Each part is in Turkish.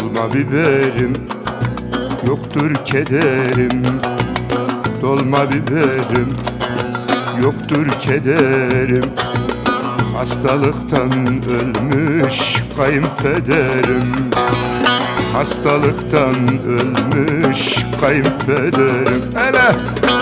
Dolma biberim, yoktur kederim. Dolma biberim, yoktur kederim. Hastalıktan ölmüş kayınpederim. Hastalıktan ölmüş kayınpederim. Hele!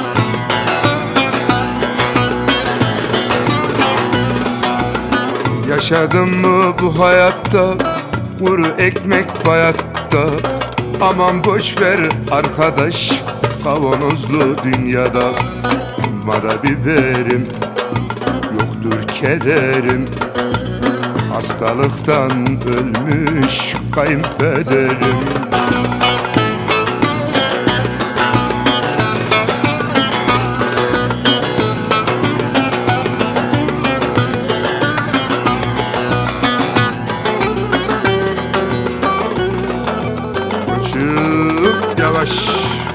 Yaşadım mı bu hayatta, kuru ekmek bayatta. Aman boş ver arkadaş, kavanozlu dünyada. Dolmada biberim, yoktur kederim. Hastalıktan ölmüş kayınpederim. Koçum yavaş.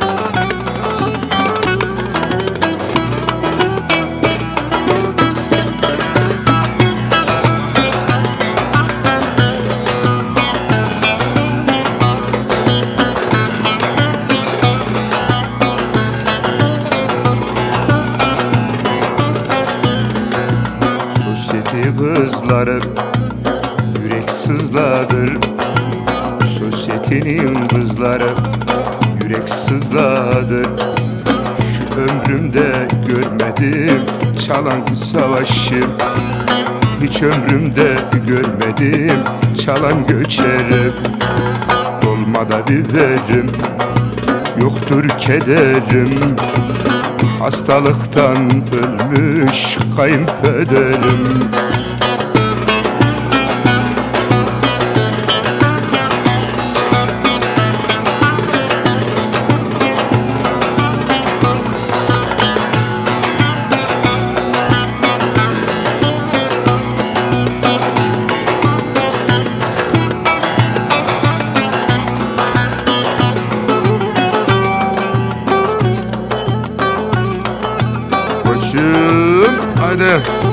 Kızları yürek sızladır. Sosyetenin kızları yürek sızladır. Şu ömrümde görmedim çalan savaşı. Hiç ömrümde görmedim çalan göçeri. Dolmada biberim, yoktur kederim. Hastalıktan ölmüş kayınpederim. Koçum hadi.